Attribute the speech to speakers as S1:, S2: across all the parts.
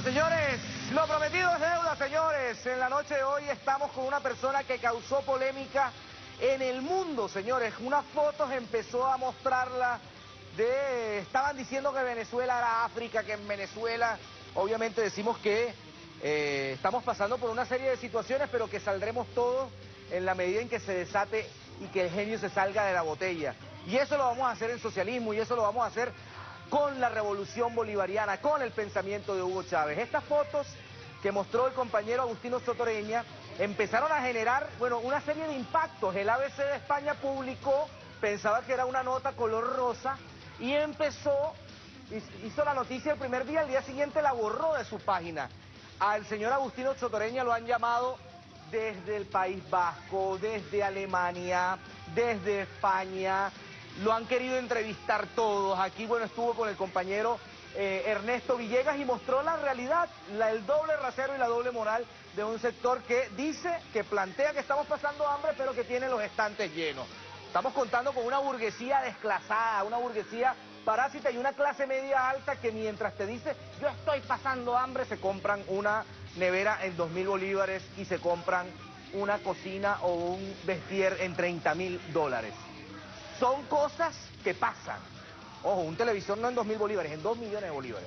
S1: Bueno, señores, lo prometido es deuda, señores. En la noche de hoy estamos con una persona que causó polémica en el mundo, señores. Unas fotos empezó a mostrarla estaban diciendo que Venezuela era África, que en Venezuela, obviamente decimos que estamos pasando por una serie de situaciones, pero que saldremos todos en la medida en que se desate y que el genio se salga de la botella. Y eso lo vamos a hacer en socialismo, y eso lo vamos a hacer con la revolución bolivariana, con el pensamiento de Hugo Chávez. Estas fotos que mostró el compañero Agustino Sotoreña empezaron a generar, bueno, una serie de impactos. El ABC de España publicó, pensaba que era una nota color rosa, y hizo la noticia el primer día, al día siguiente la borró de su página. Al señor Agustino Sotoreña lo han llamado desde el País Vasco, desde Alemania, desde España. Lo han querido entrevistar todos. Aquí, bueno, estuvo con el compañero Ernesto Villegas y mostró la realidad, el doble rasero y la doble moral de un sector que dice, que plantea que estamos pasando hambre, pero que tiene los estantes llenos. Estamos contando con una burguesía desclasada, una burguesía parásita y una clase media alta que mientras te dice, yo estoy pasando hambre, se compran una nevera en 2.000 bolívares y se compran una cocina o un vestir en $30.000. Son cosas que pasan. Ojo, un televisor no en 2.000 bolívares, en 2 millones de bolívares.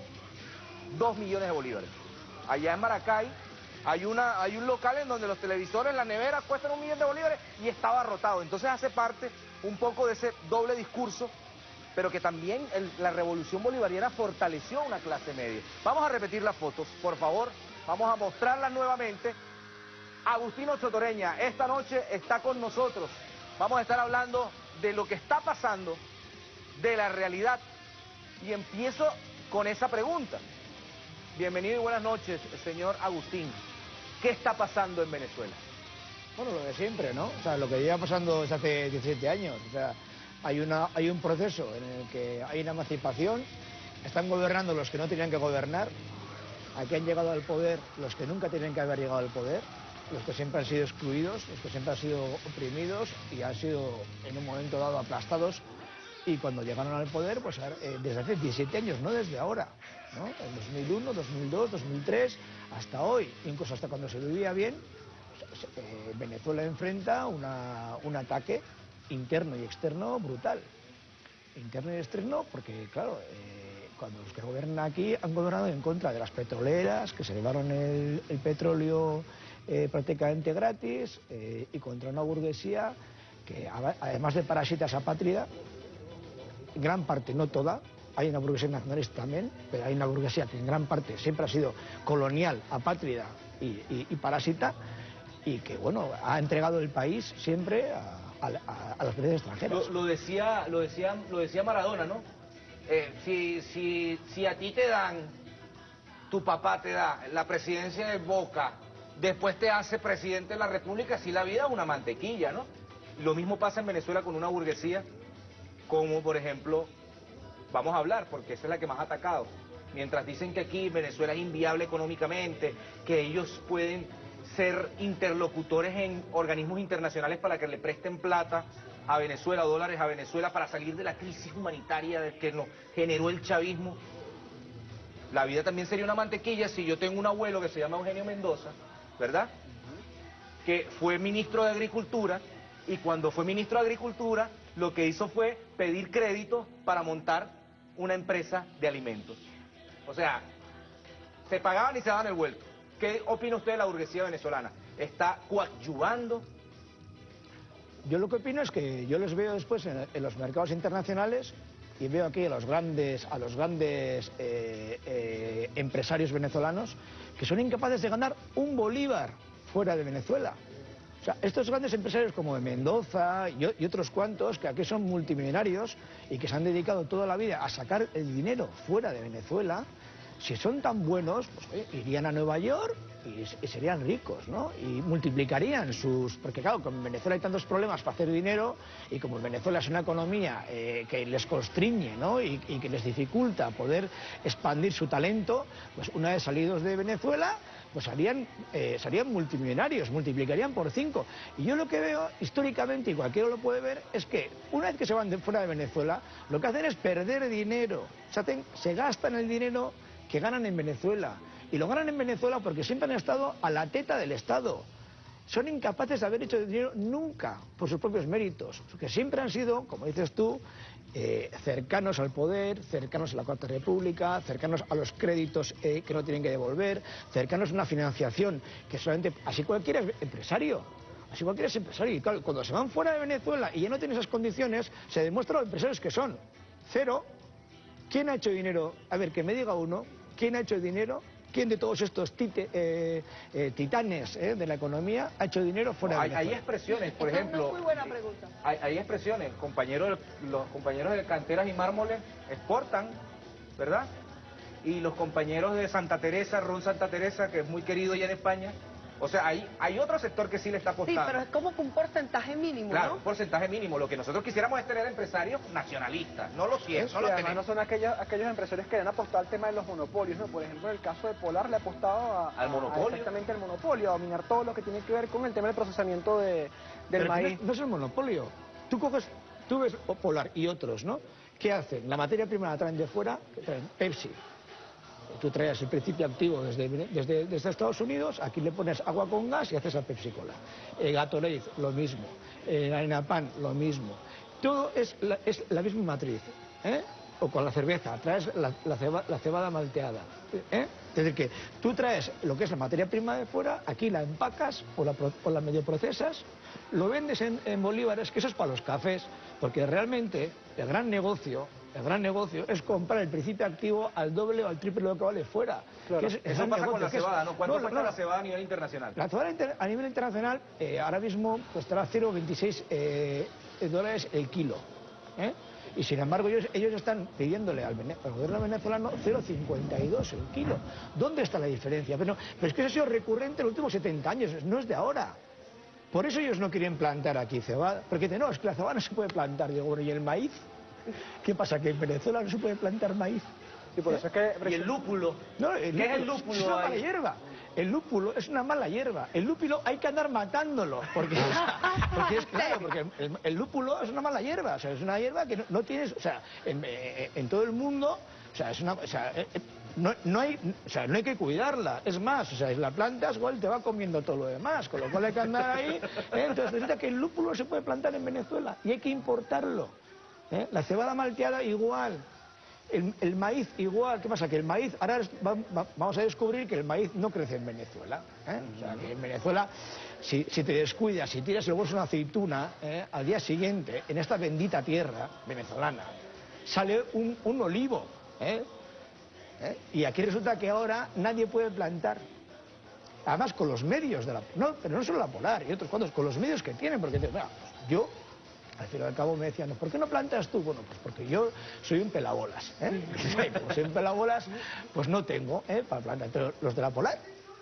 S1: 2 millones de bolívares. Allá en Maracay hay un local en donde los televisores, las neveras cuestan 1 millón de bolívares y está abarrotado. Entonces hace parte un poco de ese doble discurso, pero que también la revolución bolivariana fortaleció una clase media. Vamos a repetir las fotos, por favor. Vamos a mostrarlas nuevamente. Agustino Sotoreña esta noche está con nosotros. Vamos a estar hablando de lo que está pasando, de la realidad. Y empiezo con esa pregunta. Bienvenido y buenas noches, señor Agustín. ¿Qué está pasando en Venezuela?
S2: Bueno, lo de siempre, ¿no? O sea, lo que lleva pasando desde hace 17 años. O sea, hay un proceso en el que hay una emancipación, están gobernando los que no tenían que gobernar, aquí han llegado al poder los que nunca tienen que haber llegado al poder, los que siempre han sido excluidos, los que siempre han sido oprimidos y han sido en un momento dado aplastados, y cuando llegaron al poder, pues desde hace 17 años, no desde ahora, ¿no? En 2001, 2002, 2003, hasta hoy, incluso hasta cuando se vivía bien, Venezuela enfrenta un ataque interno y externo brutal. Interno y externo porque, claro, cuando los que gobiernan aquí han gobernado en contra de las petroleras, que se llevaron el petróleo prácticamente gratis, y contra una burguesía que, además de parasitas apátrida, gran parte, no toda, hay una burguesía nacionalista también, pero hay una burguesía que en gran parte siempre ha sido colonial, apátrida y parásita, y que, bueno, ha entregado el país siempre a las potencias extranjeras.
S1: Lo decía Maradona, ¿no? Si a ti te dan, tu papá te da la presidencia de Boca, después te hace presidente de la República, así la vida es una mantequilla, ¿no? Lo mismo pasa en Venezuela con una burguesía, como por ejemplo, vamos a hablar, porque esa es la que más ha atacado. Mientras dicen que aquí Venezuela es inviable económicamente, que ellos pueden ser interlocutores en organismos internacionales para que le presten plata a Venezuela, dólares a Venezuela, para salir de la crisis humanitaria que nos generó el chavismo. La vida también sería una mantequilla si yo tengo un abuelo que se llama Eugenio Mendoza, ¿verdad? Que fue ministro de Agricultura, y cuando fue ministro de Agricultura, lo que hizo fue pedir crédito para montar una empresa de alimentos. O sea, se pagaban y se daban el vuelto. ¿Qué opina usted de la burguesía venezolana? ¿Está coadyuvando?
S2: Yo lo que opino es que yo les veo después en los mercados internacionales, y veo aquí a los grandes empresarios venezolanos que son incapaces de ganar un bolívar fuera de Venezuela. O sea, estos grandes empresarios como de Mendoza y otros cuantos, que aquí son multimillonarios y que se han dedicado toda la vida a sacar el dinero fuera de Venezuela, si son tan buenos, pues irían a Nueva York y serían ricos, ¿no? Y multiplicarían porque claro, como en Venezuela hay tantos problemas para hacer dinero, y como en Venezuela es una economía que les constriñe, ¿no? Y que les dificulta poder expandir su talento, pues una vez salidos de Venezuela, pues serían multimillonarios, multiplicarían por 5. Y yo lo que veo históricamente, y cualquiera lo puede ver, es que una vez que se van fuera de Venezuela, lo que hacen es perder dinero. Se gastan el dinero que ganan en Venezuela. Y lo ganan en Venezuela porque siempre han estado a la teta del Estado. Son incapaces de haber hecho dinero nunca por sus propios méritos, porque siempre han sido, como dices tú, cercanos al poder, cercanos a la Cuarta República, cercanos a los créditos que no tienen que devolver, cercanos a una financiación que solamente... Así cualquiera es empresario. Así cualquiera es empresario. Y claro, cuando se van fuera de Venezuela y ya no tienen esas condiciones, se demuestra los empresarios que son. Cero. ¿Quién ha hecho dinero? A ver, que me diga uno. ¿Quién ha hecho dinero? ¿Quién de todos estos titanes de la economía ha hecho dinero fuera de Venezuela?
S1: Hay expresiones, por ejemplo...
S3: Muy buena pregunta.
S1: Hay expresiones. Los compañeros de Canteras y Mármoles exportan, ¿verdad? Y los compañeros de Santa Teresa, Ron Santa Teresa, que es muy querido ya en España... O sea, hay otro sector que sí le está apostando.
S3: Sí, pero es como que un porcentaje mínimo,
S1: claro,
S3: ¿no?
S1: un porcentaje mínimo. Lo que nosotros quisiéramos es tener empresarios nacionalistas, no los 100, no los
S4: además
S1: tenemos.
S4: no son aquellos empresarios que han apostado al tema de los monopolios, ¿no? Por ejemplo, en el caso de Polar le ha apostado
S1: ¿Al monopolio?
S4: exactamente al monopolio, a dominar todo lo que tiene que ver con el tema del procesamiento del
S2: Pero
S4: maíz.
S2: no es el monopolio. Tú ves Polar y otros, ¿no? ¿Qué hacen? La materia prima la traen de fuera, que traen Pepsi. Tú traes el principio activo desde Estados Unidos, aquí le pones agua con gas y haces a Pepsi Cola. Gatorade, lo mismo. Harina Pan, lo mismo. Todo es la misma matriz. O con la cerveza, traes la cebada malteada. Es decir, que tú traes lo que es la materia prima de fuera, aquí la empacas o la medio procesas, lo vendes en bolívares, que eso es para los cafés, porque realmente el gran negocio es comprar el principio activo al doble o al triple de lo que vale fuera.
S4: Claro.
S1: Eso pasa con la cebada, ¿no? ¿Cuánto cuesta la cebada a nivel internacional?
S2: La cebada a nivel internacional ahora mismo costará 0,26 dólares el kilo. Y sin embargo ellos están pidiéndole al gobierno venezolano 0,52 el kilo. ¿Dónde está la diferencia? Pero es que eso ha sido recurrente en los últimos 70 años, no es de ahora. Por eso ellos no quieren plantar aquí cebada, porque dicen, no, es que la cebada no se puede plantar. Digo, bueno, ¿y el maíz? ¿Qué pasa? ¿Que en Venezuela no se puede plantar maíz?
S4: Y por eso es que...
S1: ¿Y el lúpulo?
S2: No,
S1: ¿Qué es el lúpulo?
S2: Es una mala
S1: ahí?
S2: hierba. El lúpulo es una mala hierba. El lúpulo hay que andar matándolo. Porque es claro, porque el lúpulo es una mala hierba. O sea, es una hierba que no tienes... O sea, en todo el mundo... O sea, es una... O sea, no hay que cuidarla. Es más, o sea, si la plantas, igual te va comiendo todo lo demás. Con lo cual hay que andar ahí. Entonces resulta que el lúpulo no se puede plantar en Venezuela y hay que importarlo. La cebada malteada igual. El maíz igual. ¿Qué pasa? Que el maíz, ahora vamos a descubrir que el maíz no crece en Venezuela. O sea, que en Venezuela, si te descuidas, si tiras luego una aceituna, al día siguiente, en esta bendita tierra venezolana, sale un olivo. Y aquí resulta que ahora nadie puede plantar. Además con los medios de la... No, pero no solo la Polar y otros cuantos, con los medios que tienen, porque mira, yo... Al fin y al cabo me decían, ¿por qué no plantas tú? Bueno, pues porque yo soy un pelabolas. Como soy un pelabolas, pues no tengo para plantar. Pero los de la Polar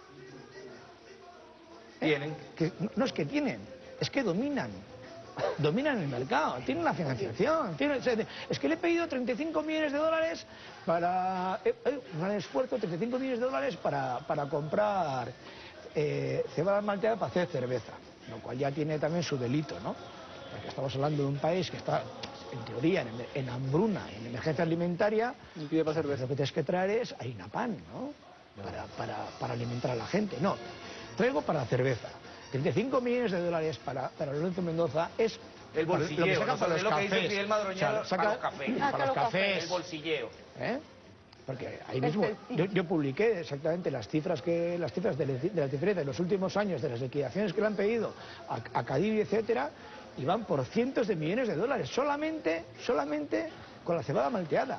S1: tienen.
S2: No es que tienen, es que dominan. Dominan el mercado, tienen la financiación. Es que le he pedido 35 millones de dólares para... un esfuerzo, 35 millones de dólares para comprar cebada malteada para hacer cerveza. Lo cual ya tiene también su delito, ¿no? Porque estamos hablando de un país que está, en teoría, en hambruna, en emergencia alimentaria.
S4: Y pide para cerveza.
S2: Lo que tienes que traer es harina pan, ¿no? Para alimentar a la gente. No, traigo para la cerveza. 35 millones de dólares para Lorenzo Mendoza es
S1: El bolsilleo,
S2: lo que saca
S1: no
S2: para
S1: es
S2: los
S1: lo que dice
S2: cafés.
S1: Fidel Madroñero,
S2: O sea,
S1: para los cafés.
S2: para los cafés.
S1: El bolsilleo.
S2: Porque ahí mismo yo publiqué exactamente las cifras de las diferencias de los últimos años, de las liquidaciones que le han pedido a Cadivi, etcétera, y van por cientos de millones de dólares, solamente con la cebada malteada.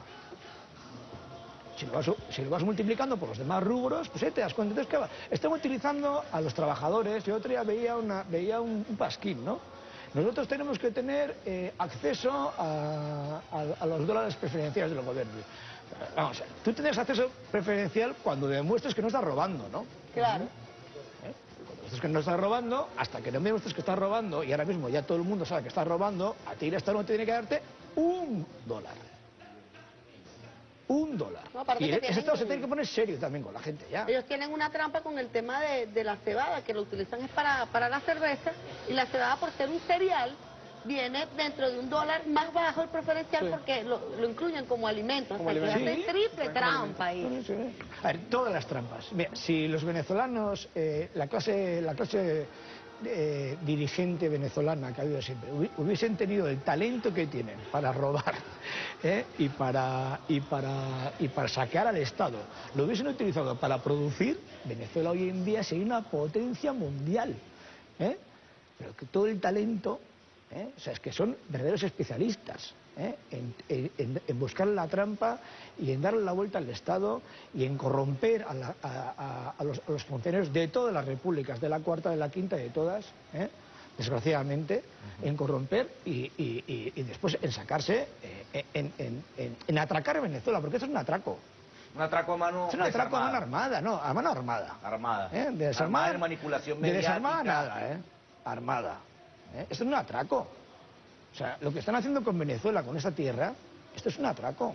S2: Si lo vas multiplicando por los demás rubros, pues te das cuenta. Entonces, ¿qué están utilizando a los trabajadores? Yo otro día veía un pasquín, ¿no? Nosotros tenemos que tener acceso a los dólares preferenciales del gobierno. Vamos a ver, tú tienes acceso preferencial cuando demuestres que no estás robando, ¿no?
S3: Claro.
S2: Cuando demuestres que no estás robando, hasta que no demuestres que estás robando, y ahora mismo ya todo el mundo sabe que estás robando, a ti el Estado no tiene que darte $1. $1.
S3: No, aparte
S2: Y
S3: que
S2: ese
S3: tienen-
S2: Estado se tiene que poner serio también con la gente ya.
S3: Ellos tienen una trampa con el tema de la cebada, que lo utilizan es para la cerveza, y la cebada, por ser un cereal, viene dentro de $1 más bajo el preferencial
S4: Sí.
S3: porque lo incluyen como alimento. O
S4: Como
S3: sea, que
S4: alimento.
S3: hacen
S2: Sí.
S3: triple trampa ahí.
S2: Sí, sí. A ver, todas las trampas. Mira, si los venezolanos, la clase dirigente venezolana que ha habido siempre, hubiesen tenido el talento que tienen para robar y para saquear al Estado, lo hubiesen utilizado para producir, Venezuela hoy en día sería una potencia mundial. Pero que todo el talento, o sea, es que son verdaderos especialistas en buscar la trampa y en darle la vuelta al Estado y en corromper a los funcionarios de todas las repúblicas, de la cuarta, de la quinta, de todas, desgraciadamente, en corromper y después en sacarse, en atracar a Venezuela, porque eso es un atraco.
S1: Un atraco a mano
S2: Es un atraco a mano
S1: desarmada.
S2: armada, no, a mano armada.
S1: Armada.
S2: De desarmada,
S1: Armada de manipulación
S2: de
S1: mediática.
S2: desarmada nada, armada. Esto es un atraco. O sea, lo que están haciendo con Venezuela, con esta tierra, esto es un atraco.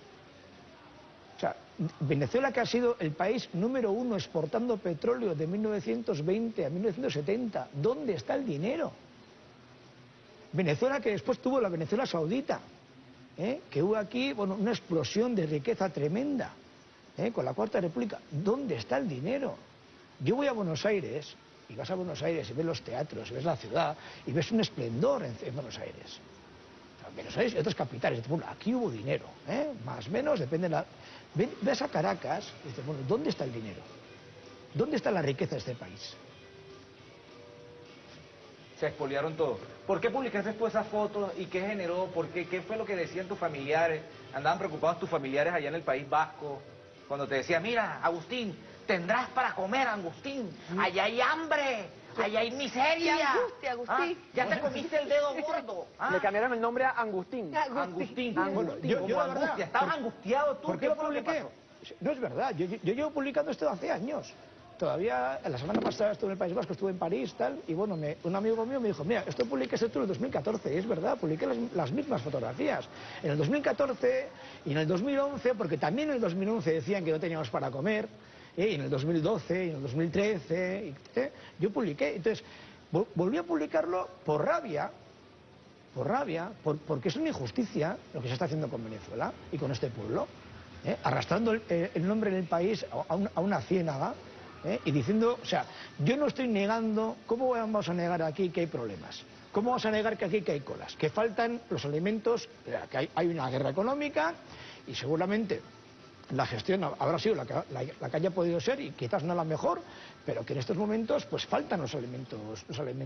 S2: O sea, Venezuela, que ha sido el país número 1 exportando petróleo de 1920 a 1970, ¿dónde está el dinero? Venezuela, que después tuvo la Venezuela Saudita, que hubo aquí, bueno, una explosión de riqueza tremenda, con la Cuarta República. ¿Dónde está el dinero? Yo voy a Buenos Aires, y vas a Buenos Aires y ves los teatros, y ves la ciudad, y ves un esplendor en Buenos Aires. Buenos Aires y otras capitales, bueno, aquí hubo dinero, más o menos, depende de la... Ves a Caracas y dices, bueno, ¿dónde está el dinero? ¿Dónde está la riqueza de este país?
S1: Se expoliaron todo. ¿Por qué publicaste tú esas fotos y qué generó? ¿Por qué? ¿Qué fue lo que decían tus familiares? ¿Andaban preocupados tus familiares allá en el País Vasco? Cuando te decía, mira, Agustín, tendrás para comer, Agustín. Allá hay hambre, allá hay miseria.
S3: Qué angustia, Agustín.
S1: Ya te comiste el dedo gordo.
S4: Le cambiaron el nombre a Angustín.
S1: Angustín.
S2: Bueno, yo
S1: como
S2: la verdad,
S1: angustia. Estabas angustiado tú.
S2: ¿Por qué lo
S1: fue que
S2: publiqué?
S1: pasó?
S2: No es verdad, yo llevo publicando esto hace años. Todavía, la semana pasada estuve en el País Vasco, estuve en París, tal, y bueno, un amigo mío me dijo, mira, esto publicaste tú en el 2014, y es verdad, publiqué las mismas fotografías. En el 2014 y en el 2011, porque también en el 2011 decían que no teníamos para comer, y en el 2012, y en el 2013, yo publiqué. Entonces, volví a publicarlo por rabia, porque es una injusticia lo que se está haciendo con Venezuela y con este pueblo, arrastrando el nombre del país a una ciénaga, y diciendo, o sea, yo no estoy negando, ¿cómo vamos a negar aquí que hay problemas? ¿Cómo vamos a negar que aquí que hay colas? Que faltan los alimentos, que hay una guerra económica y seguramente la gestión habrá sido la que haya podido ser y quizás no la mejor, pero que en estos momentos pues faltan los alimentos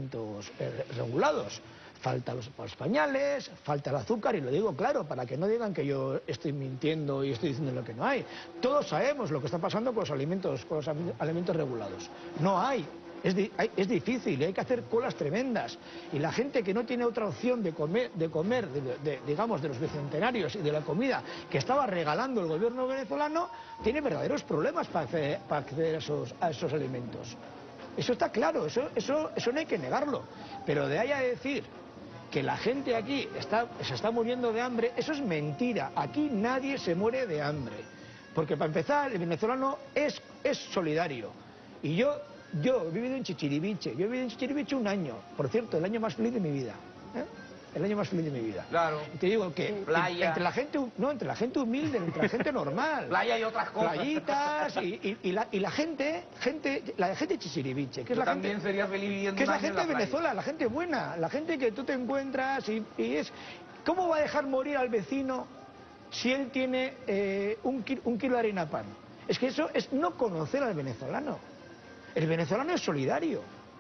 S2: regulados. Faltan los pañales, falta el azúcar, y lo digo claro, para que no digan que yo estoy mintiendo y estoy diciendo lo que no hay. Todos sabemos lo que está pasando con los alimentos regulados. No hay. Es difícil, hay que hacer colas tremendas. Y la gente que no tiene otra opción de comer digamos, de los bicentenarios y de la comida que estaba regalando el gobierno venezolano, tiene verdaderos problemas para acceder a esos alimentos. Eso está claro, eso no hay que negarlo. Pero de ahí a decir que la gente aquí se está muriendo de hambre, eso es mentira. Aquí nadie se muere de hambre. Porque para empezar, el venezolano es solidario. Y yo he vivido en Chichiriviche, un año, por cierto, el año más feliz de mi vida. El año más feliz de mi vida.
S1: Claro.
S2: Y te digo que
S1: Playa.
S2: entre la gente humilde, entre la gente normal.
S1: Playa y otras cosas.
S2: Playitas y la gente de Chichiriviche, que es
S1: Yo
S2: la
S1: también
S2: gente,
S1: sería feliz viviendo
S2: que es
S1: un
S2: la
S1: año en
S2: gente de
S1: playa.
S2: Venezuela, la gente buena, la gente que tú te encuentras y es... ¿Cómo va a dejar morir al vecino si él tiene un kilo de harina pan? Es que eso es no conocer al venezolano. El venezolano es solidario.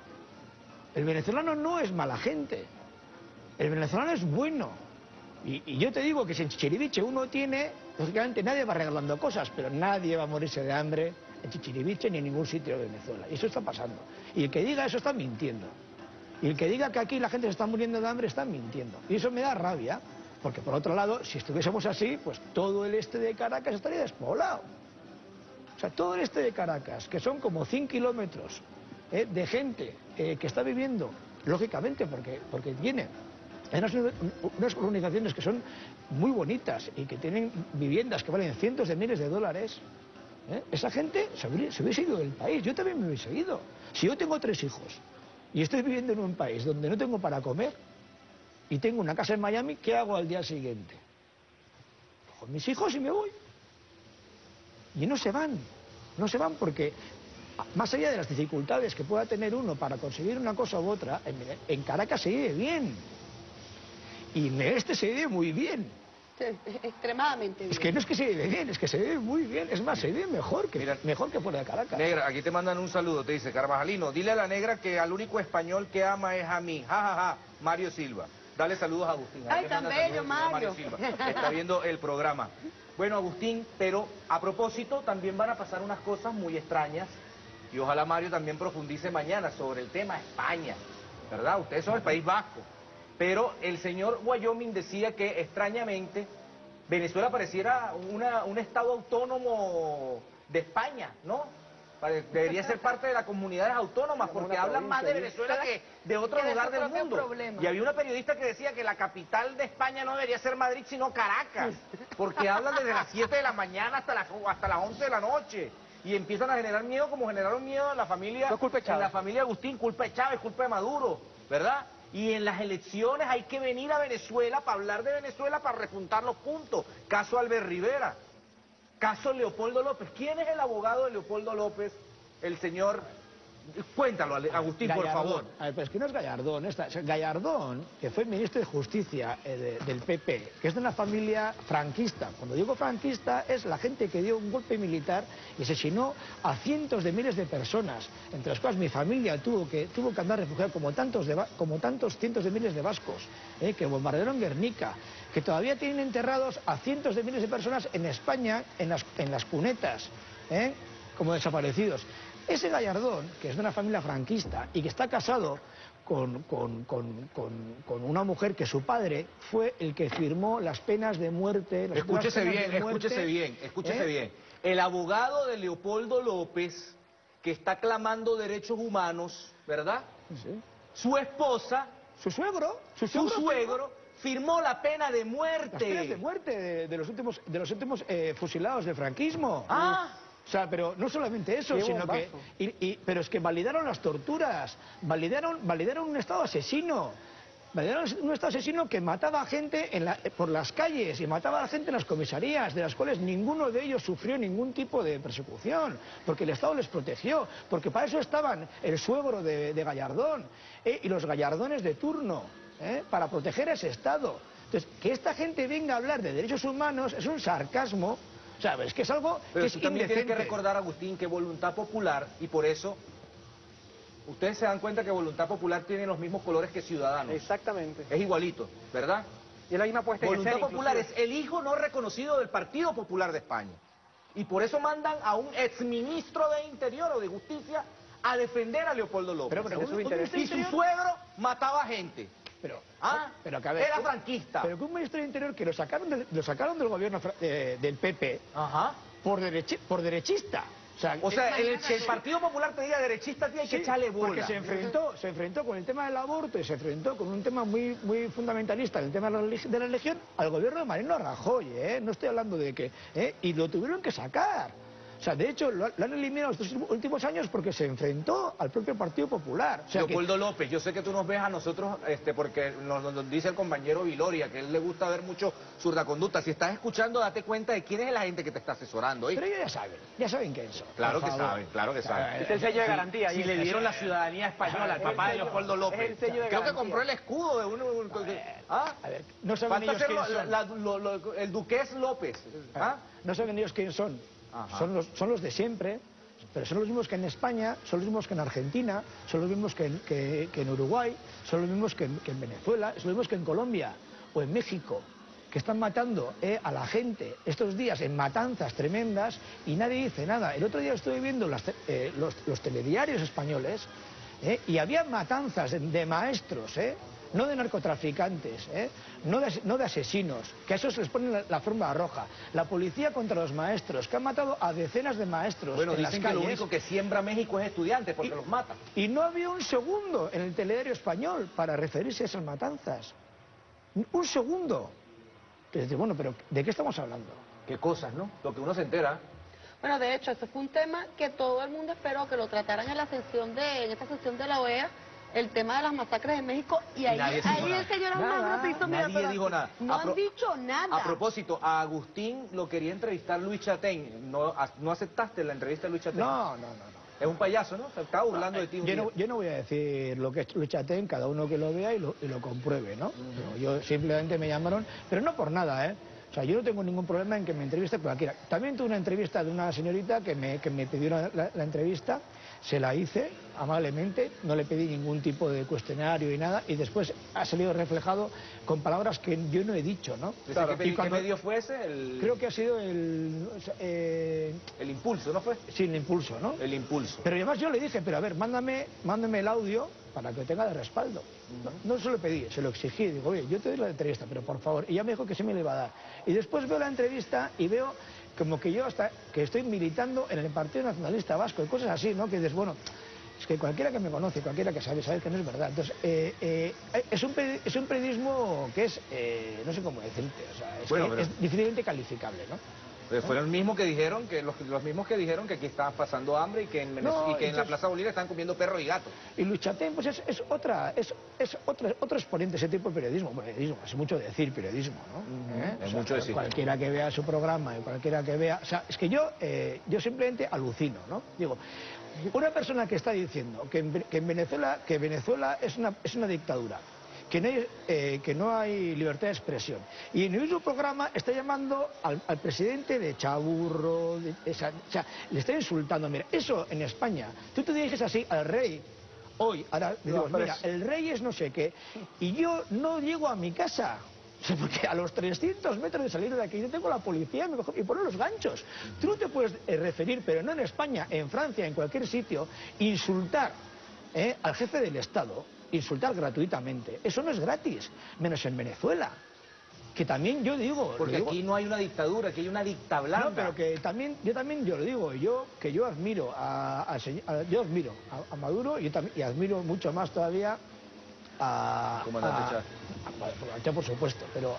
S2: El venezolano no es mala gente. El venezolano es bueno. Y yo te digo que si en Chichiriviche uno tiene, lógicamente nadie va regalando cosas, pero nadie va a morirse de hambre en Chichiriviche ni en ningún sitio de Venezuela. Y eso está pasando. Y el que diga eso está mintiendo. Y el que diga que aquí la gente se está muriendo de hambre está mintiendo. Y eso me da rabia, porque por otro lado, si estuviésemos así, pues todo el este de Caracas estaría despoblado. O sea, todo el este de Caracas, que son como 100 kilómetros de gente que está viviendo, lógicamente, porque tiene unas urbanizaciones que son muy bonitas y que tienen viviendas que valen cientos de miles de dólares, esa gente se hubiese ido del país. Yo también me hubiese ido. Si yo tengo 3 hijos y estoy viviendo en un país donde no tengo para comer, y tengo una casa en Miami, ¿qué hago al día siguiente? Con mis hijos y me voy. Y no se van porque, más allá de las dificultades que pueda tener uno para conseguir una cosa u otra, en Caracas se vive bien. Y en este se vive muy bien.
S3: Sí, extremadamente bien.
S2: Es que no es que se vive bien, es que se vive muy bien. Es más, se vive mejor que,
S1: Mira,
S2: mejor que fuera de Caracas.
S1: Negra, aquí te mandan un saludo, te dice Carvajalino, dile a la negra que al único español que ama es a mí, jajaja, Mario Silva. Dale saludos a Agustín.
S3: Ay,
S1: Ahí te
S3: tan
S1: manda
S3: bello,
S1: saludos a
S3: Mario.
S1: Silva, que está viendo el programa. Bueno, Agustín, pero a propósito, también van a pasar unas cosas muy extrañas y ojalá Mario también profundice mañana sobre el tema España, ¿verdad? Ustedes son el País Vasco. Pero el señor Wyoming decía que extrañamente Venezuela pareciera un estado autónomo de España, ¿no? Debería ser parte de las comunidades autónomas porque hablan más de Venezuela que de otro
S3: Que de
S1: lugar
S3: su
S1: del
S3: propio
S1: mundo.
S3: problema.
S1: Y había una periodista que decía que la capital de España no debería ser Madrid sino Caracas, porque hablan desde las 7 de la mañana hasta las 11 de la noche. Y empiezan a generar miedo como generaron miedo en la familia,
S4: No es culpa de Chávez.
S1: en la familia Agustín, culpa de Chávez, culpa de Maduro, ¿verdad? Y en las elecciones hay que venir a Venezuela para hablar de Venezuela, para repuntar los puntos. Caso Albert Rivera, caso Leopoldo López. ¿Quién es el abogado de Leopoldo López? El señor... Cuéntalo, Agustín, por
S2: Gallardón.
S1: favor.
S2: A ver, pero es que no es Gallardón. Gallardón, que fue ministro de Justicia del PP, que es de una familia franquista. Cuando digo franquista, es la gente que dio un golpe militar y asesinó a cientos de miles de personas, entre las cuales mi familia tuvo que andar refugiada como tantos cientos de miles de vascos, que bombardearon Guernica, que todavía tienen enterrados a cientos de miles de personas en España, en las cunetas, como desaparecidos. Ese Gallardón, que es de una familia franquista y que está casado con una mujer que su padre fue el que firmó las penas de muerte.
S1: Escúchese bien. El abogado de Leopoldo López, que está clamando derechos humanos, ¿verdad?
S2: Sí.
S1: Su esposa,
S2: Su suegro
S1: firmó la pena de
S2: las
S1: muerte.
S2: penas de muerte de los últimos fusilados del franquismo.
S1: Ah.
S2: O sea, pero no solamente eso,
S4: Qué
S2: sino que...
S4: bombazo.
S2: pero es que validaron las torturas, validaron un Estado asesino. Validaron un Estado asesino que mataba a gente por las calles y mataba a la gente en las comisarías, de las cuales ninguno de ellos sufrió ningún tipo de persecución, porque el Estado les protegió, porque para eso estaban el suegro de Gallardón y los Gallardones de turno, para proteger a ese Estado. Entonces, que esta gente venga a hablar de derechos humanos es un sarcasmo. O sea, es que es algo
S1: Pero
S2: que es
S1: tú también tienes que
S2: indecente.
S1: recordar, Agustín, que Voluntad Popular, y por eso, ustedes se dan cuenta que Voluntad Popular tiene los mismos colores que Ciudadanos.
S4: Exactamente.
S1: Es igualito, ¿verdad?
S4: Y es la misma puesta en
S1: Voluntad
S4: escena,
S1: Popular
S4: inclusive.
S1: es el hijo no reconocido del Partido Popular de España. Y por eso mandan a un exministro de Interior o de Justicia a defender a Leopoldo López.
S2: Pero
S4: Según sus intereses.
S1: Y su suegro mataba gente.
S2: Pero que a ver,
S1: Era franquista.
S2: Pero que un ministro de Interior que lo sacaron del gobierno del PP
S1: Ajá.
S2: por derechista. O sea,
S1: el Partido Popular te diga derechista, tiene que echarle bola.
S2: porque se enfrentó con el tema del aborto y se enfrentó con un tema muy fundamentalista, el tema de la religión, al gobierno de Mariano Rajoy, no estoy hablando de que, y lo tuvieron que sacar. O sea, de hecho, lo han eliminado estos últimos años porque se enfrentó al propio Partido Popular. O sea,
S1: Leopoldo López, yo sé que tú nos ves a nosotros, porque nos dice el compañero Viloria, que a él le gusta ver mucho zurdaconducta. Si estás escuchando, date cuenta de quién es la gente que te está asesorando.
S2: Pero ellos ya saben quién son.
S1: Claro
S2: por
S1: que
S2: favor.
S1: saben, claro que saben.
S4: Es el sello de garantía.
S1: Si
S4: y
S1: le dieron la ciudadanía española al papá de Leopoldo López.
S4: Es el sello de
S1: Creo que
S4: garantía.
S1: compró el escudo de uno.
S2: A ver, no saben
S1: Falta
S2: ellos
S1: ser
S2: quién son.
S1: el duqués López. ¿Ah?
S2: No saben ellos quién son.
S1: Ajá.
S2: Son los de siempre, pero son los mismos que en España, son los mismos que en Argentina, son los mismos que en Uruguay, son los mismos que en Venezuela, son los mismos que en Colombia o en México, que están matando a la gente estos días en matanzas tremendas y nadie dice nada. El otro día estuve viendo los telediarios españoles y había matanzas de maestros, no de narcotraficantes, no de asesinos, que a esos les ponen la forma roja. La policía contra los maestros, que han matado a decenas de maestros
S1: Bueno,
S2: en las
S1: dicen que
S2: calles.
S1: lo único que siembra México es estudiantes, porque los mata.
S2: Y no había un segundo en el telediario español para referirse a esas matanzas. Un segundo. Entonces, bueno, pero ¿de qué estamos hablando?
S1: Qué cosas, ¿no? Lo que uno se entera.
S3: Bueno, de hecho, eso fue un tema que todo el mundo esperó que lo trataran en esta sesión de la OEA, el tema de las masacres en México y ahí,
S1: nadie dijo
S3: ahí
S1: nada.
S3: el señor Almagro se hizo
S1: Nadie
S3: mirar
S1: dijo nada.
S3: No han dicho nada.
S1: A propósito, a Agustín lo quería entrevistar Luis Chatén. ¿No aceptaste la entrevista de Luis Chatén?
S2: No.
S1: Es un payaso, ¿no? Se estaba burlando de ti un día.
S2: Yo no voy a decir lo que es Luis Chatén, cada uno que lo vea y lo compruebe, ¿no? Pero yo simplemente me llamaron, pero no por nada, ¿eh? O sea, yo no tengo ningún problema en que me entreviste cualquiera. También tuve una entrevista de una señorita que me pidió la entrevista, se la hice amablemente, no le pedí ningún tipo de cuestionario y nada, y después ha salido reflejado con palabras que yo no he dicho, ¿no?
S1: Claro. ¿Qué medio fue ese?
S2: Creo que ha sido el
S1: Impulso, ¿no fue?
S2: sí, el Impulso, ¿no?
S1: El Impulso.
S2: Pero además yo le dije, pero a ver, mándame el audio para que tenga de respaldo. No se lo pedí, se lo exigí. Digo, oye, yo te doy la entrevista, pero por favor. Y ya me dijo que sí me le iba a dar. Y después veo la entrevista y veo como que yo hasta que estoy militando en el Partido Nacionalista Vasco y cosas así, ¿no? Que dices, bueno, es que cualquiera que me conoce, cualquiera que sabe que no es verdad. Entonces, es un periodismo que es, no sé cómo decirte, o sea, es difícilmente calificable, ¿no?
S1: Fueron los mismos que dijeron que los mismos que dijeron que aquí estaban pasando hambre y que en en la Plaza Bolívar están comiendo perro y gato.
S2: Y Luis Chatén, pues es otro exponente, ese tipo de periodismo. Es mucho decir periodismo, ¿no?
S1: Es mucho decir.
S2: Cualquiera que vea su programa y cualquiera que vea... O sea, es que yo simplemente alucino, ¿no? Digo, una persona que está diciendo que en Venezuela es una dictadura, que no hay libertad de expresión. Y en el mismo programa está llamando al presidente de chaburro, o sea, le está insultando. Mira, eso en España, tú te diriges así al rey, hoy, ahora digo, mira, el rey es no sé qué, y yo no llego a mi casa. Porque a los 300 metros de salir de aquí yo tengo la policía y ponen los ganchos. Tú no te puedes referir, pero no en España, en Francia, en cualquier sitio, insultar al jefe del Estado, insultar gratuitamente. Eso no es gratis, menos en Venezuela. Que también yo digo...
S1: Porque aquí no hay una dictadura, aquí hay una dictablanda.
S2: No, pero que también, yo lo digo, yo admiro a Maduro y admiro mucho más todavía a...
S1: Comandante
S2: Chá, por supuesto, pero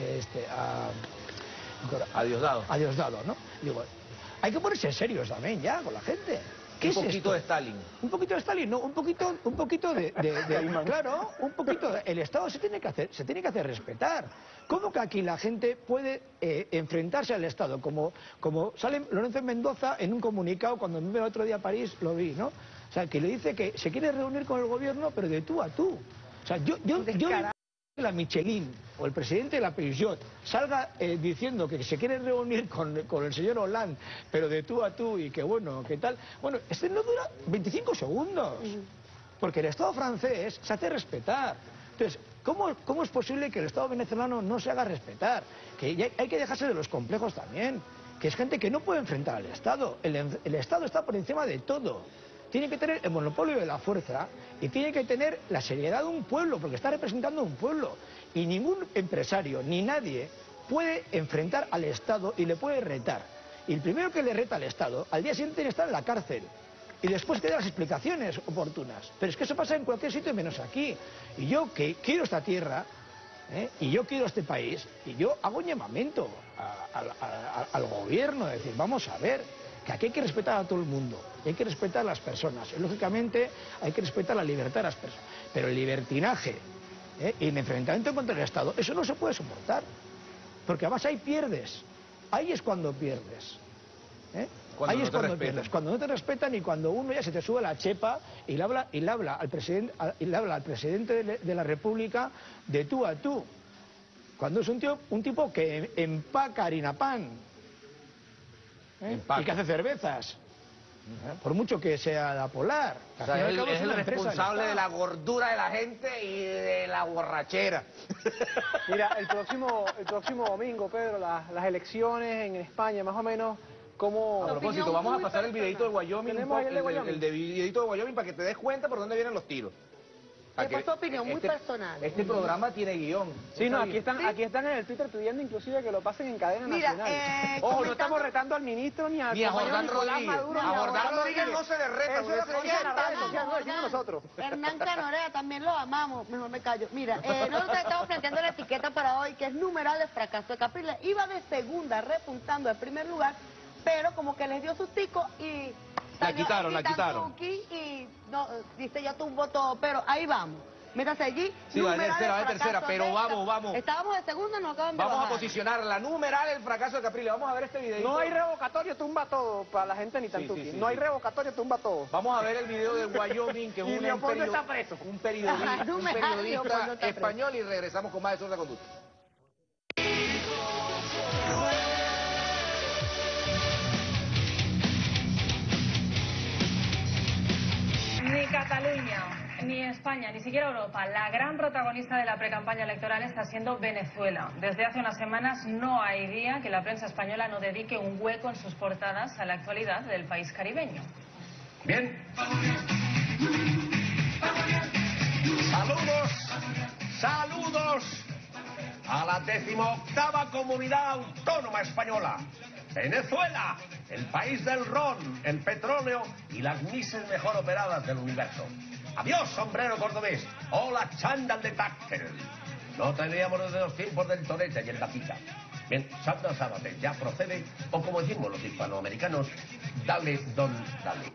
S1: a Diosdado.
S2: A Diosdado, ¿no? Digo, hay que ponerse serios también ya con la gente. ¿Qué es
S1: Un poquito
S2: esto?
S1: de Stalin.
S2: Un poquito de Stalin, no, un poquito de claro, un poquito el Estado se tiene que hacer respetar. ¿Cómo que aquí la gente puede enfrentarse al Estado? Como sale Lorenzo Mendoza en un comunicado cuando me vino el otro día a París, lo vi, ¿no? O sea, que le dice que se quiere reunir con el gobierno, pero de tú a tú. O sea, yo la Michelin o el presidente de la Peugeot salga diciendo que se quiere reunir con el señor Hollande, pero de tú a tú y que bueno, que tal. Bueno, no dura 25 segundos, porque el Estado francés se hace respetar. Entonces, ¿cómo es posible que el Estado venezolano no se haga respetar? Que hay que dejarse de los complejos también, que es gente que no puede enfrentar al Estado. El Estado está por encima de todo. Tiene que tener el monopolio de la fuerza y tiene que tener la seriedad de un pueblo, porque está representando a un pueblo. Y ningún empresario, ni nadie, puede enfrentar al Estado y le puede retar. Y el primero que le reta al Estado, al día siguiente tiene que estar en la cárcel. Y después que dé las explicaciones oportunas. Pero es que eso pasa en cualquier sitio menos aquí. Y yo que quiero esta tierra, y yo quiero este país, y yo hago un llamamiento al gobierno, de decir, vamos a ver, que aquí hay que respetar a todo el mundo, y hay que respetar a las personas, y lógicamente hay que respetar la libertad de las personas, pero el libertinaje y el enfrentamiento contra el Estado, eso no se puede soportar, porque además ahí pierdes, ahí es cuando pierdes, ahí es cuando pierdes, cuando no te respetan y cuando uno ya se te sube la chepa y le habla al presidente de la República de tú a tú, cuando es un tipo que empaca harina pan, y que hace cervezas, por mucho que sea la Polar.
S1: O sea, él es el responsable de la gordura de la gente y de la borrachera.
S4: Mira, el próximo domingo, Pedro, las elecciones en España, más o menos, ¿cómo...?
S1: A propósito, vamos a pasar el videito de Wyoming, el videito de Wyoming para que te des cuenta por dónde vienen los tiros.
S3: Es tu opinión muy personal.
S1: Este programa tiene guión.
S4: Sí, no, aquí están en el Twitter pidiendo inclusive que lo pasen en cadena nacional. Ojo, no estamos retando al ministro ni al
S1: Jordán Rodríguez. A Jordán Rodríguez no se le reta.
S4: Eso lo decimos nosotros.
S3: Hernán Canorea también lo amamos, mejor me callo. Mira, nosotros estamos planteando la etiqueta para hoy, que es numeral de fracaso de Capriles. Iba de segunda, repuntando en primer lugar, pero como que les dio sustico y
S1: La quitaron.
S3: Tuki y no, dice yo tumbo todo, pero ahí vamos. Métase allí.
S1: Sí, va de tercera, pero vamos.
S3: Estábamos de segundo, nos acaban de
S1: Vamos a
S3: bajar.
S1: posicionar la numeral el fracaso de Capriles. Vamos a ver este video.
S4: No hay revocatorio, tumba todo, para la gente ni Tantuki. No hay revocatorio, tumba todo.
S1: Vamos a ver el video de Wyoming, que es
S4: Y Leopoldo está preso.
S1: un periodista
S3: Leopoldo está
S1: español, y regresamos con más de Sorda Conducta.
S5: Ni Cataluña, ni España, ni siquiera Europa. La gran protagonista de la precampaña electoral está siendo Venezuela. Desde hace unas semanas no hay día que la prensa española no dedique un hueco en sus portadas a la actualidad del país caribeño.
S6: Bien. Saludos a la 18ª comunidad autónoma española. Venezuela, el país del ron, el petróleo y las mises mejor operadas del universo. Adiós, sombrero cordobés. Hola, chándal de táctel. No teníamos desde los tiempos del torete y el vaquita. Bien, Santa Sábate ya procede, o como decimos los hispanoamericanos, dale, don, dale.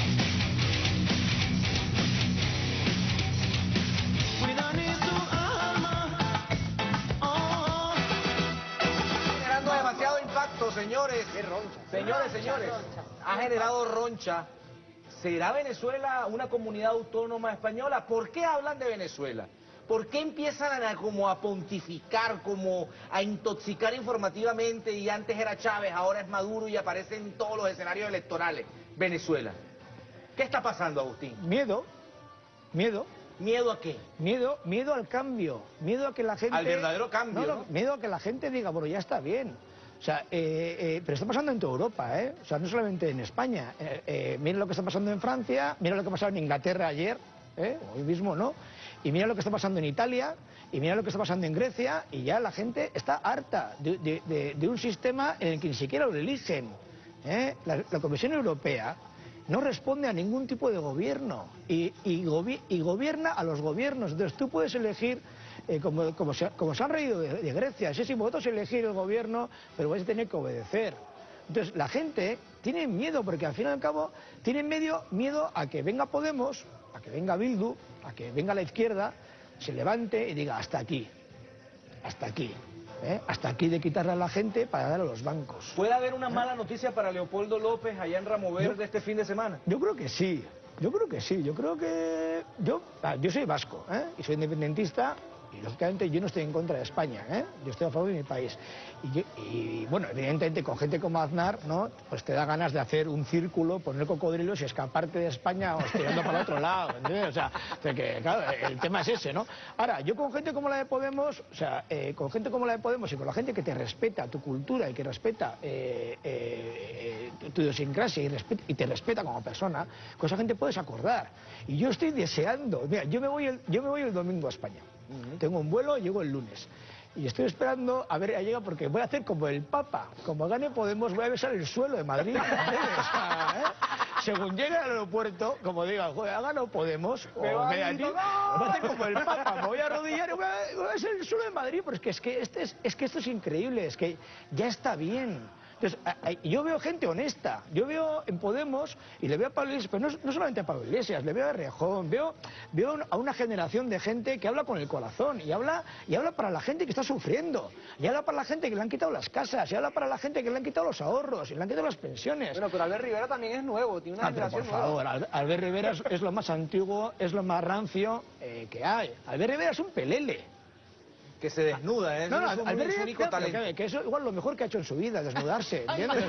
S1: Generando demasiado impacto, señores. Señores. Ha generado roncha. ¿Será Venezuela una comunidad autónoma española? ¿Por qué hablan de Venezuela? ¿Por qué empiezan como a pontificar, como a intoxicar informativamente? Y antes era Chávez, ahora es Maduro y aparece en todos los escenarios electorales. Venezuela. ¿Qué está pasando, Agustín?
S2: Miedo.
S1: ¿Miedo a qué?
S2: Miedo al cambio, miedo a que la gente...
S1: Al verdadero cambio, ¿no?
S2: Miedo a que la gente diga, bueno, ya está bien. O sea, pero está pasando en toda Europa, ¿eh? O sea, no solamente en España. Miren lo que está pasando en Francia, miren lo que ha pasado en Inglaterra ayer, hoy mismo, ¿no? Y mira lo que está pasando en Italia, y mira lo que está pasando en Grecia, y ya la gente está harta de un sistema en el que ni siquiera lo eligen. La Comisión Europea no responde a ningún tipo de gobierno y gobierna a los gobiernos. Entonces tú puedes elegir, como se han reído de Grecia, si vosotros elegir el gobierno, pero vais a tener que obedecer. Entonces la gente tiene miedo, porque al fin y al cabo tienen miedo a que venga Podemos, a que venga Bildu, a que venga la izquierda, se levante y diga hasta aquí, hasta aquí de quitarle a la gente para dar a los bancos.
S1: ¿Puede haber una mala noticia para Leopoldo López allá en Ramo Verde este fin de semana?
S2: Yo creo que sí, yo soy vasco, y soy independentista, y lógicamente yo no estoy en contra de España, yo estoy a favor de mi país. Y bueno, evidentemente con gente como Aznar, ¿no? Pues te da ganas de hacer un círculo, poner cocodrilos y escaparte de España o tirando para el otro lado, ¿entiendes? O sea, que claro, el tema es ese, ¿no? Ahora, yo con gente como la de Podemos, y con la gente que te respeta tu cultura y que respeta tu idiosincrasia y te respeta como persona, con esa gente puedes acordar. Y yo estoy deseando, mira, yo me voy el domingo a España. Tengo un vuelo, llego el lunes. Y estoy esperando a ver a llega, porque voy a hacer como el Papa. Como gane Podemos, voy a besar el suelo de Madrid. Según llegue al aeropuerto, como diga, joder, ha ganado Podemos, o me voy a hacer como el Papa, me voy a arrodillar y voy a besar el suelo de Madrid, porque es que esto es increíble, es que ya está bien. Entonces, yo veo gente honesta, yo veo en Podemos, y le veo a Pablo Iglesias, pero no solamente a Pablo Iglesias, le veo a Rejón, veo a una generación de gente que habla con el corazón, y habla para la gente que está sufriendo, y habla para la gente que le han quitado las casas, y habla para la gente que le han quitado los ahorros, y le han quitado las pensiones.
S4: Bueno, pero Albert Rivera también es nuevo, tiene una generación nueva.
S2: Por favor, Albert Rivera es lo más antiguo, es lo más rancio que hay. Albert Rivera es un pelele.
S1: Que se desnuda, ¿eh?
S2: No,
S1: Es un único talento.
S2: que eso igual lo mejor que ha hecho en su vida, desnudarse, ¿entiendes?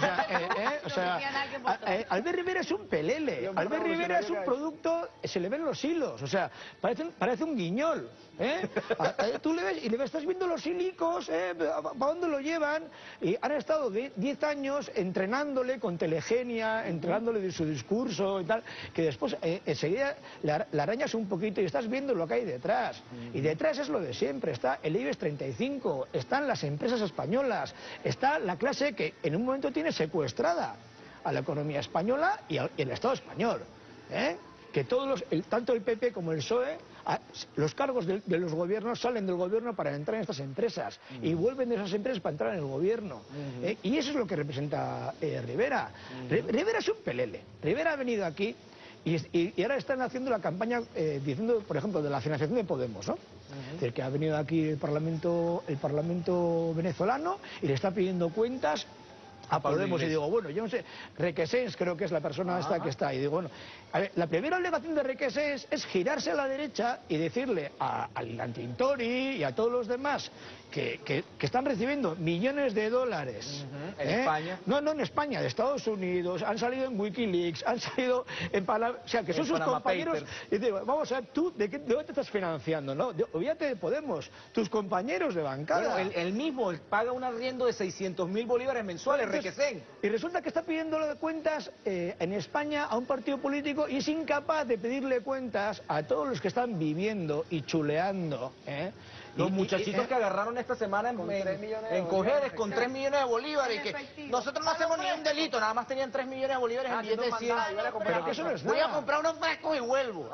S2: Albert Rivera es un pelele, Albert Rivera es un producto, se le ven los hilos, o sea, parece un guiñol, Tú le ves y estás viendo los hilicos, ¿para dónde lo llevan? Y han estado 10 años entrenándole con telegenia, entrenándole de su discurso y tal, que después enseguida la arañas un poquito y estás viendo lo que hay detrás. Y detrás es lo de siempre, está el IBEX 35, están las empresas españolas, está la clase que en un momento tiene secuestrada a la economía española y el Estado español, que tanto el PP como el PSOE, los cargos de los gobiernos salen del gobierno para entrar en estas empresas y vuelven de esas empresas para entrar en el gobierno. Y eso es lo que representa Rivera. Rivera es un pelele. Rivera ha venido aquí y ahora están haciendo la campaña diciendo, por ejemplo, de la financiación de Podemos, ¿no? Es decir, que ha venido aquí el Parlamento venezolano y le está pidiendo cuentas a Podemos. Y digo, bueno, yo no sé, Requesens creo que es la persona esta que está ahí. Digo, bueno, a ver, la primera alegación de Requesens es girarse a la derecha y decirle al Antintori y a todos los demás que están recibiendo millones de dólares.
S1: ¿En España?
S2: No en España, de Estados Unidos, han salido en Wikileaks, han salido en Panamá, o sea, que son sus compañeros. Y digo, vamos a ver, ¿tú de dónde te estás financiando? ¿No? Olvídate de Podemos, tus compañeros de bancada.
S1: Bueno, él mismo paga un arriendo de 600.000 bolívares mensuales, Requesens.
S2: Y resulta que está pidiéndole cuentas en España a un partido político y es incapaz de pedirle cuentas a todos los que están viviendo y chuleando.
S1: Los muchachitos que agarraron esta semana en Cojedes con 3 millones de bolívares. Que nosotros no hacemos ni un delito, nada más tenían 3 millones de bolívares en billetes de 100.
S2: Pero que eso no es
S1: Voy a
S2: nada.
S1: comprar unos frescos y vuelvo.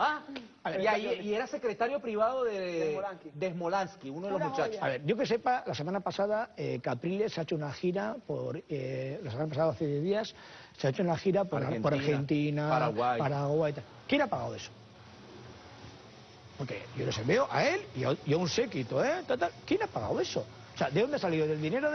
S1: Y era secretario privado de Smolansky, uno de los muchachos.
S2: A ver, yo que sepa, la semana pasada Capriles ha hecho una gira la semana pasada, hace 10 días, se ha hecho una gira por Argentina, Paraguay. ¿Quién ha pagado eso? Porque yo les veo a él y a un séquito, ¿Quién ha pagado eso? O sea, ¿de dónde ha salido? ¿Del dinero de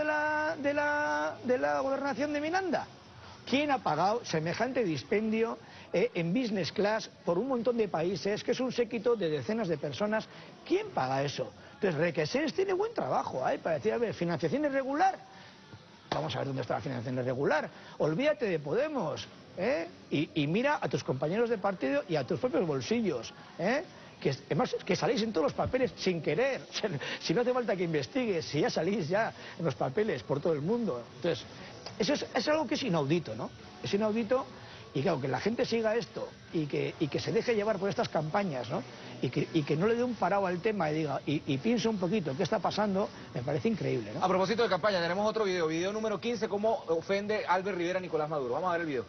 S2: la gobernación de Miranda? ¿Quién ha pagado semejante dispendio en business class por un montón de países, que es un séquito de decenas de personas? ¿Quién paga eso? Entonces, Requesens tiene buen trabajo para decir, a ver, ¿financiación irregular? Vamos a ver dónde está la financiación irregular. Olvídate de Podemos, y mira a tus compañeros de partido y a tus propios bolsillos, que además que salís en todos los papeles sin querer. Si no hace falta que investigues, si ya salís ya en los papeles por todo el mundo. Entonces, eso es algo que es inaudito, ¿no? Es inaudito, y claro, que la gente siga esto y que se deje llevar por estas campañas, ¿no? Y que no le dé un parado al tema y diga, y piense un poquito qué está pasando, me parece increíble, ¿no?
S1: A propósito de campaña, tenemos otro video número 15, cómo ofende Albert Rivera a Nicolás Maduro. Vamos a ver el video.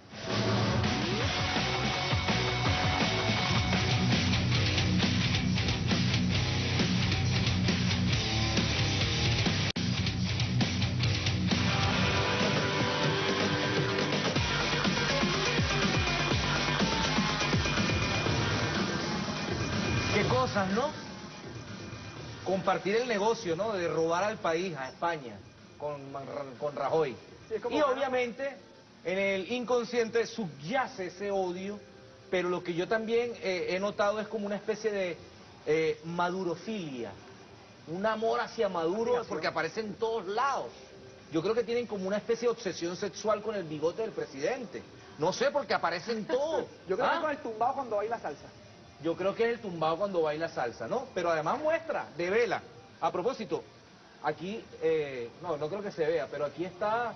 S1: Qué cosas, ¿no? Compartir el negocio, ¿no? De robar al país, a España, con Rajoy.
S4: Sí,
S1: y obviamente en el inconsciente subyace ese odio, pero lo que yo también he notado es como una especie de madurofilia, un amor hacia Maduro, porque aparece en todos lados. Yo creo que tienen como una especie de obsesión sexual con el bigote del presidente. No sé, porque aparece en todo.
S4: Yo creo que con el tumbado cuando baila salsa.
S1: Yo creo que es el tumbado cuando baila salsa, ¿no? Pero además muestra, devela. A propósito, aquí, no creo que se vea, pero aquí está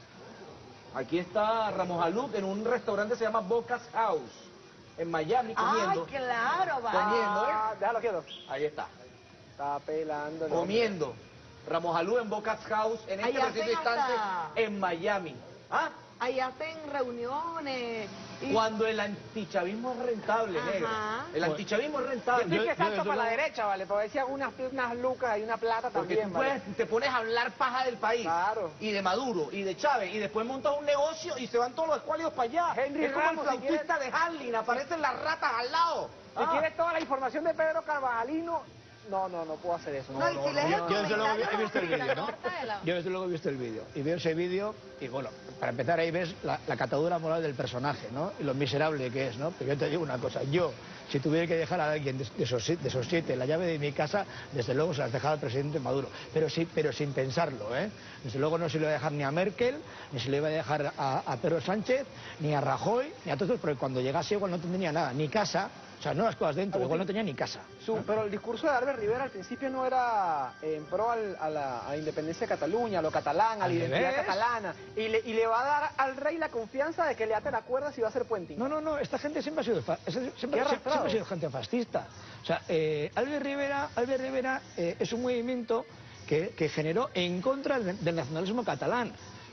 S1: Ramos Aluc en un restaurante que se llama Boca's House, en Miami, comiendo.
S3: ¡Ay, claro, va!
S1: Comiendo,
S4: Déjalo quieto.
S1: Ahí está,
S4: Está pelando.
S1: comiendo. Ramos Aluc en Boca's House, en este
S3: Ahí
S1: preciso
S3: hacen
S1: instante,
S3: hasta-
S1: en Miami. ¿Ah?
S3: Ahí hacen reuniones. Y...
S1: Cuando el antichavismo es rentable,
S3: Ajá.
S1: negro. El antichavismo es rentable.
S4: Yo que salto
S2: desde
S4: para la
S2: luego-
S4: derecha, ¿vale? Porque decía unas lucas y una plata
S1: Porque
S4: también,
S1: tú
S4: ¿vale?
S1: te pones a hablar paja del país,
S4: Claro.
S1: y de Maduro, y de Chávez, y después montas un negocio y se van todos los escuálidos para allá.
S4: Henry
S1: es como
S4: Ramos,
S1: el
S4: si
S1: flautista de Harlin, aparecen las ratas al lado.
S4: Si quieres toda la información de Pedro Carvajalino, no puedo hacer eso.
S3: No, y si lees el
S2: Yo desde luego
S3: comentario,
S2: he visto el
S3: la
S2: vídeo, ¿no?
S3: corta de la-
S2: Yo desde luego he visto el vídeo. Y veo ese vídeo y bueno, para empezar ahí ves la catadura moral del personaje, ¿no? Y lo miserable que es, ¿no? Pero yo te digo una cosa, yo, si tuviera que dejar a alguien de esos 7 la llave de mi casa, desde luego se las dejaba al presidente Maduro. Pero sin pensarlo, ¿eh? Desde luego no se lo iba a dejar ni a Merkel, ni se lo iba a dejar a Pedro Sánchez, ni a Rajoy, ni a todos, porque cuando llegase igual no tendría nada, ni casa. O sea, no las cosas dentro, igual no tenía ni casa.
S4: Pero el discurso de Albert Rivera al principio no era en pro a la independencia de Cataluña, a lo catalán, a la
S2: Al
S4: identidad
S2: revés.
S4: catalana. Y le va a dar al rey la confianza de que le ate la cuerda si va a ser puenting.
S2: No, esta gente siempre ha sido siempre
S4: arrastrado.
S2: ha sido gente fascista. O sea, Albert Rivera es un movimiento que generó en contra del nacionalismo catalán.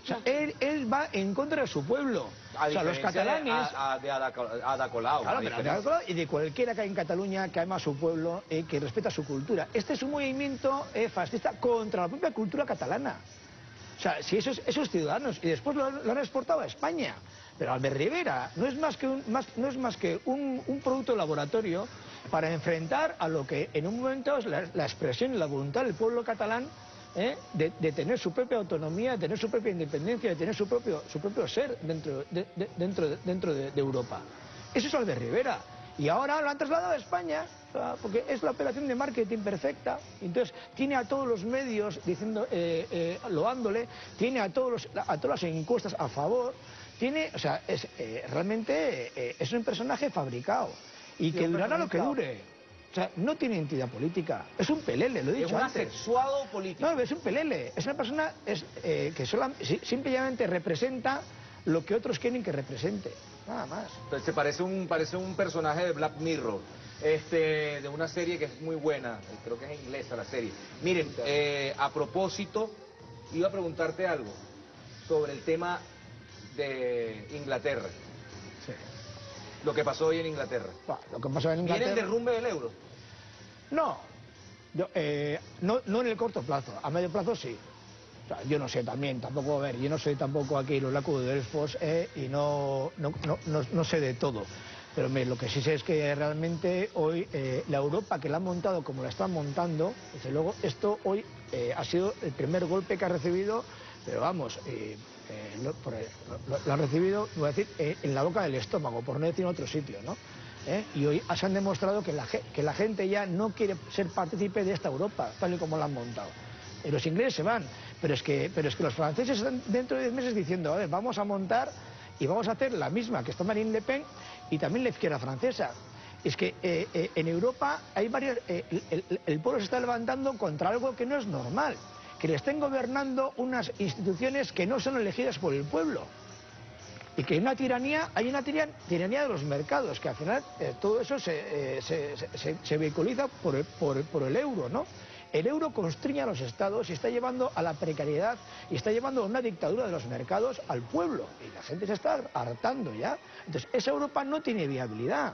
S2: O sea, él va en contra de su pueblo.
S7: A
S2: o sea, los catalanes...
S7: de Ada Colau.
S2: Claro, pero Ada Colau y de cualquiera que hay en Cataluña que ama a su pueblo, que respeta su cultura. Este es un movimiento fascista contra la propia cultura catalana. O sea, si esos ciudadanos, y después lo han exportado a España. Pero Albert Rivera no es más que un producto de laboratorio para enfrentar a lo que en un momento es la expresión y la voluntad del pueblo catalán, de tener su propia autonomía, de tener su propia independencia, de tener su propio ser dentro de Europa. Eso es Albert Rivera. Y ahora lo han trasladado a España, porque es la operación de marketing perfecta. Entonces tiene a todos los medios diciendo, loándole, tiene a todas las encuestas a favor. O sea, realmente es un personaje fabricado y que durará lo que dure. O sea, no tiene entidad política. Es un pelele, lo he dicho antes.
S7: ¿Es un asexuado político?
S2: No, es un pelele. Es una persona que simplemente representa lo que otros quieren que represente. Nada más.
S7: Entonces parece un personaje de Black Mirror. De una serie que es muy buena. Creo que es inglesa la serie. Miren, a propósito, iba a preguntarte algo sobre el tema de Inglaterra.
S2: Sí.
S7: Lo que pasó hoy en Inglaterra.
S2: Lo que pasó en Inglaterra...
S7: ¿Viene el derrumbe del euro?
S2: No. No en el corto plazo. A medio plazo sí. O sea, yo no sé también, tampoco, a ver, yo no soy tampoco aquí el oráculo de Delfos y no sé de todo. Pero lo que sí sé es que realmente hoy la Europa que la han montado como la están montando, desde luego esto hoy ha sido el primer golpe que ha recibido, pero vamos, lo han recibido, voy a decir, en la boca del estómago, por no decir en otro sitio, ¿no? Y hoy se han demostrado que la gente ya no quiere ser partícipe de esta Europa, tal y como la han montado. Los ingleses se van, pero es que los franceses están dentro de 10 meses diciendo, a ver, vamos a montar y vamos a hacer la misma que está Marine Le Pen y también la izquierda francesa. Es que en Europa hay varios, el pueblo se está levantando contra algo que no es normal, que le estén gobernando unas instituciones que no son elegidas por el pueblo. Y que hay una tiranía de los mercados, que al final todo eso se vehiculiza por el euro, ¿no? El euro constriña a los estados y está llevando a la precariedad y está llevando a una dictadura de los mercados al pueblo. Y la gente se está hartando ya. Entonces, esa Europa no tiene viabilidad.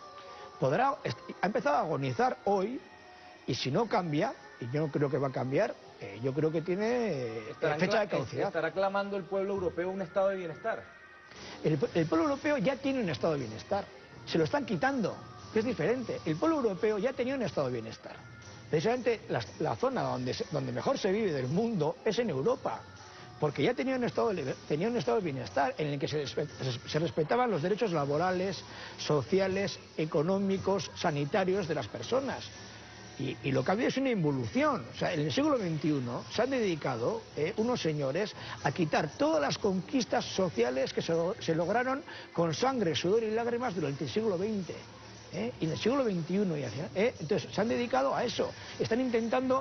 S2: Ha empezado a agonizar hoy y si no cambia, y yo no creo que va a cambiar, yo creo que tiene fecha de caducidad.
S7: ¿Estará clamando el pueblo europeo un estado de bienestar?
S2: El pueblo europeo ya tiene un estado de bienestar. Se lo están quitando, que es diferente. El pueblo europeo ya tenía un estado de bienestar. Precisamente la zona donde mejor se vive del mundo es en Europa, porque ya tenía un estado de bienestar en el que se respetaban los derechos laborales, sociales, económicos, sanitarios de las personas. Y lo que ha habido es una involución. O sea, en el siglo XXI se han dedicado unos señores a quitar todas las conquistas sociales que se lograron con sangre, sudor y lágrimas durante el siglo XX. Y en el siglo XXI entonces se han dedicado a eso. Están intentando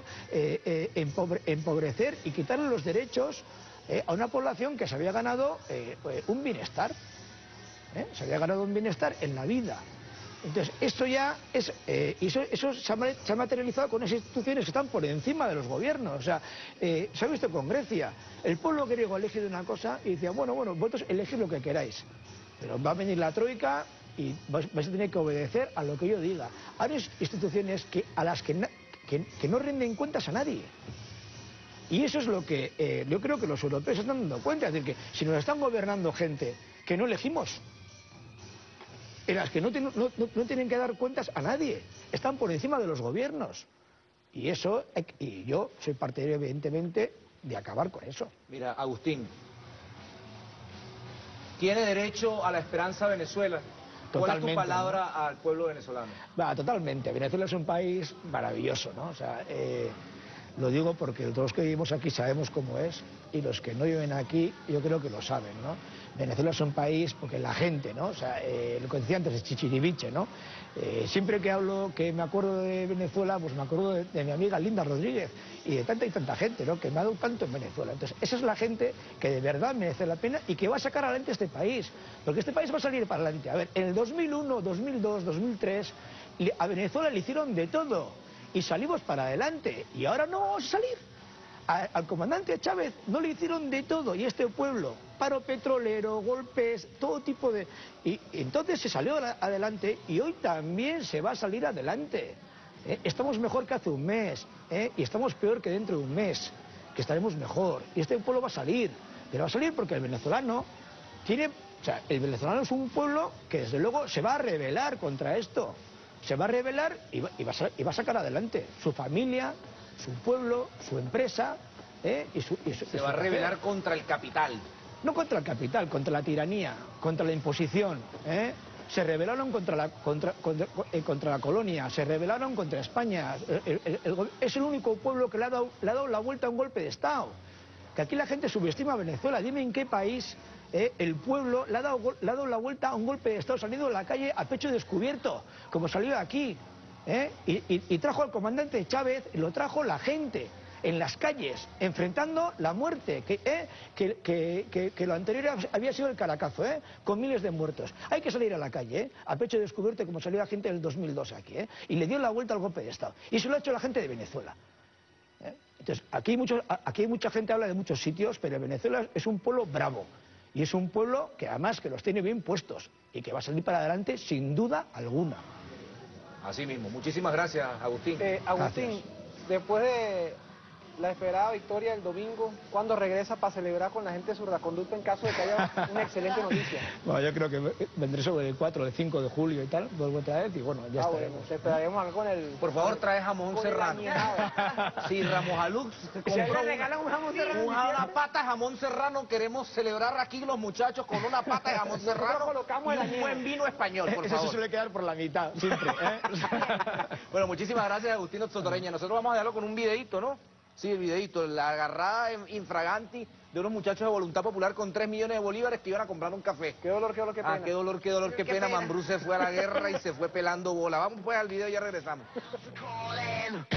S2: empobrecer y quitarle los derechos a una población que se había ganado un bienestar. Se había ganado un bienestar en la vida. Entonces, esto ya es... eso se ha materializado con esas instituciones que están por encima de los gobiernos. O sea, se ha visto con Grecia. El pueblo griego ha elegido una cosa y decía, bueno, vosotros elegid lo que queráis. Pero va a venir la troika y vais a tener que obedecer a lo que yo diga. Hay instituciones a las que no rinden cuentas a nadie. Y eso es lo que yo creo que los europeos se están dando cuenta. Es decir, que si nos están gobernando gente que no elegimos, en las que no tienen que dar cuentas a nadie, están por encima de los gobiernos. Y eso, y yo soy partidario, evidentemente, de acabar con eso.
S7: Mira, Agustín, ¿tiene derecho a la esperanza Venezuela? ¿Cuál es tu palabra, ¿no?, al pueblo venezolano?
S2: Totalmente. Venezuela es un país maravilloso, ¿no? O sea, lo digo porque todos los que vivimos aquí sabemos cómo es, y los que no viven aquí yo creo que lo saben, ¿no? Venezuela es un país porque la gente, ¿no? O sea, lo que decía antes es chichiriviche, ¿no? Siempre que hablo, que me acuerdo de Venezuela, pues me acuerdo de mi amiga Linda Rodríguez y de tanta y tanta gente, ¿no?, que me ha dado tanto en Venezuela. Entonces, esa es la gente que de verdad merece la pena y que va a sacar adelante este país, porque este país va a salir para adelante. A ver, en el 2001, 2002, 2003, a Venezuela le hicieron de todo y salimos para adelante, y ahora no vamos a salir. al comandante Chávez no le hicieron de todo, y este pueblo, paro petrolero, golpes, todo tipo de... Y entonces se salió adelante, y hoy también se va a salir adelante. Estamos mejor que hace un mes, y estamos peor que dentro de un mes, que estaremos mejor, y este pueblo va a salir, pero va a salir porque el venezolano tiene... O sea, el venezolano es un pueblo que desde luego se va a rebelar contra esto, se va a rebelar y va a sacar adelante su familia, su pueblo, su empresa,
S7: Se va a rebelar contra el capital.
S2: No contra el capital, contra la tiranía, contra la imposición. Se rebelaron contra la colonia, se rebelaron contra España. Es el único pueblo que le ha dado la vuelta a un golpe de Estado. Que aquí la gente subestima a Venezuela. Dime en qué país el pueblo le ha dado la vuelta a un golpe de Estado, saliendo a la calle a pecho descubierto, como salió de aquí. Y trajo al comandante Chávez, lo trajo la gente en las calles, enfrentando la muerte, que lo anterior había sido el Caracazo, con miles de muertos. Hay que salir a la calle, a pecho descubierto, como salió la gente en el 2002 aquí, y le dio la vuelta al golpe de Estado. Y se lo ha hecho la gente de Venezuela. Entonces, aquí hay mucha gente habla de muchos sitios, pero Venezuela es un pueblo bravo. Y es un pueblo que además que los tiene bien puestos y que va a salir para adelante sin duda alguna.
S7: Así mismo. Muchísimas gracias, Agustín.
S4: Agustín,
S2: Gracias.
S4: después de la esperada victoria del domingo, ¿cuándo regresa para celebrar con la gente de Surdaconducto en caso de que haya una excelente noticia?
S2: Bueno, yo creo que vendré sobre el 4 o el 5 de julio y tal, vuelvo otra vez y bueno, ya estaremos.
S4: Bueno, te esperaremos acá con el...
S7: Por favor, trae jamón
S4: con el
S7: serrano.
S4: añejado.
S7: Si Ramos Alux
S4: Si ahí
S7: compró
S4: le regalan un jamón serrano,
S7: una pata de jamón serrano, queremos celebrar aquí los muchachos con una pata de jamón serrano
S4: colocamos
S7: y
S4: el
S7: un
S4: añejo.
S7: buen vino español, por
S2: Eso se
S7: favor.
S2: suele quedar por la mitad, siempre.
S7: Bueno, muchísimas gracias, Agustín Sotoreña. Nosotros vamos a dejarlo con un videíto, ¿no? Sí, el videíto, la agarrada infraganti de unos muchachos de Voluntad Popular con 3 millones de bolívares que iban a comprar un café.
S4: Qué dolor, qué pena.
S7: Ah, qué dolor, qué pena. Mambrú se fue a la guerra y se fue pelando bola. Vamos pues al video y ya regresamos.